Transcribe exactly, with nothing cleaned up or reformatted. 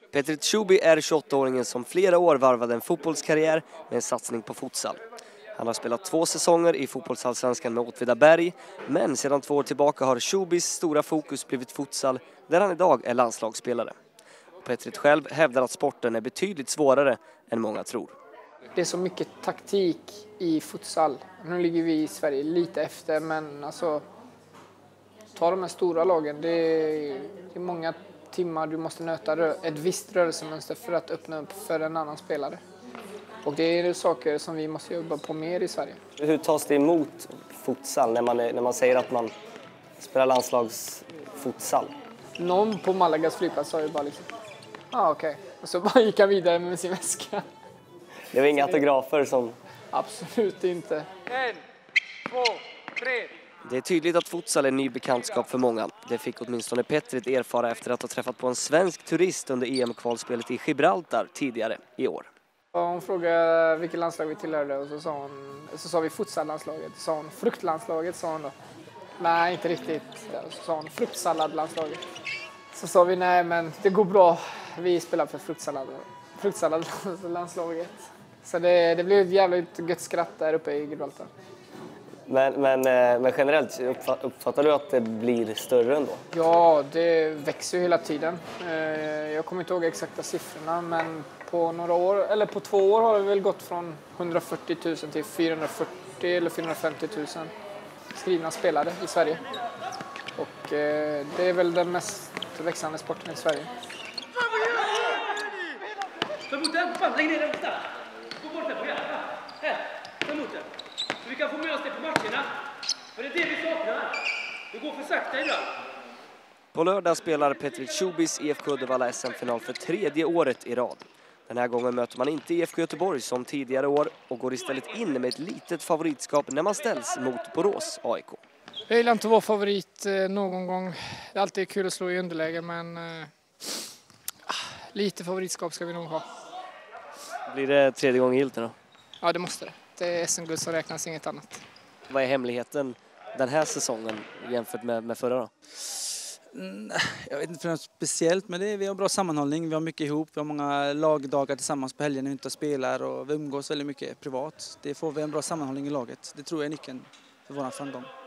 Petrit Schuby är tjugoåtta-åringen som flera år varvade en fotbollskarriär med en satsning på futsal. Han har spelat två säsonger i fotbollsallsvenskan med Åtvidaberg, men sedan två år tillbaka har Schubys stora fokus blivit futsal, där han idag är landslagsspelare. Petrit själv hävdar att sporten är betydligt svårare än många tror. Det är så mycket taktik i futsal. Nu ligger vi i Sverige lite efter, men alltså ta de här stora lagen. Det är, det är många timmar du måste nöta ett visst rörelsemönster för att öppna upp för en annan spelare. Och det är saker som vi måste jobba på mer i Sverige. Hur tas det emot futsal när man, när man säger att man spelar landslagsfutsal? Någon på Malagas flygplats sa ju bara liksom, ja ah, okej. Okay. Och så bara gick han vidare med sin väska. Det var inga autografer som... Absolut inte. En, två, tre. Det är tydligt att futsal är en ny bekantskap för många. Det fick åtminstone Petrit erfara efter att ha träffat på en svensk turist under E M-kvalspelet i Gibraltar tidigare i år. Hon frågade vilket landslag vi tillhörde och så sa, hon, så sa vi futsallandslaget. Så sa hon fruktlandslaget, sa hon då. Nej, inte riktigt. Så sa hon fruktsalladlandslaget. Så sa vi nej, men det går bra. Vi spelar för fruktsallad, fruktsalladlandslaget. Så det, det blev ett jävligt gött skratt där uppe i Gibraltar. Men, men, men generellt, uppfattar du att det blir större ändå? Ja, det växer ju hela tiden. Jag kommer inte ihåg exakta siffrorna, men på några år, eller på två år har det väl gått från hundrafyrtio tusen till fyrahundrafyrtio eller fyrahundrafemtio tusen skrivna spelare i Sverige. Och det är väl den mest växande sporten i Sverige. Ta emot den, fan, lägg ner den där. Gå bort den på hjärtat. Här, ta emot den. Så vi kan få med oss det på matcherna. För det är det vi saknar. Det går för sakta idag. På lördag spelar Petrit Schubys I F K Uddevalla S M-final för tredje året i rad. Den här gången möter man inte I F K Göteborg som tidigare år och går istället in med ett litet favoritskap när man ställs mot Borås A I K. Jag gillar inte vår favorit eh, någon gång. Det är alltid kul att slå i underläge, men eh, lite favoritskap ska vi nog ha. Blir det tredje gången gillt då? Ja, det måste det. Det är S M-guld som räknas, inget annat. Vad är hemligheten den här säsongen jämfört med, med förra då? Mm, jag vet inte för något speciellt, men det är, vi har bra sammanhållning. Vi har mycket ihop. Vi har många lagdagar tillsammans på helgen när vi inte spelar och vi umgås väldigt mycket privat. Det får vi en bra sammanhållning i laget. Det tror jag är nyckeln för vår framgång.